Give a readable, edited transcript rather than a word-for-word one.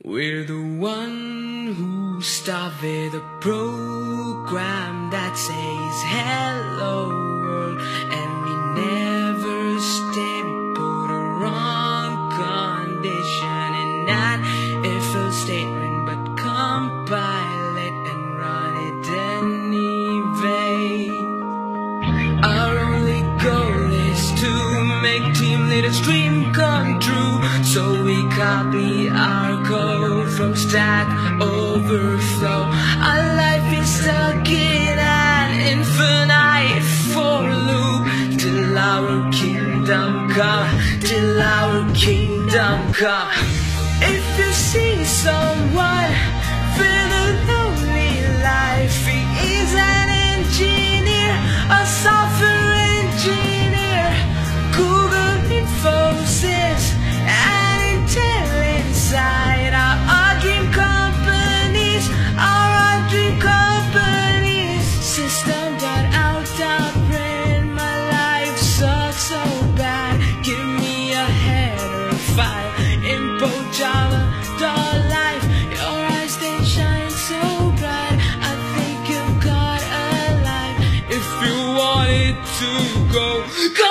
We're the one who started the program that says hello world, and we never stay. We put a wrong condition and not a full statement, but compile it and run it anyway. Our only goal is to make team leader's dream come true, so we copy our code from Stack Overflow. Our life is stuck in an infinite for loop till our kingdom come, till our kingdom come. If you see someone feel a lonely life, he is an engineer, a software engineer. Google Infosys and Intel inside our dream companies, our dream companies. System got out of print, my life sucks so bad. Give me a header file, info Java, .life. Your eyes they shine so bright, I think you've got a life. If you want it to go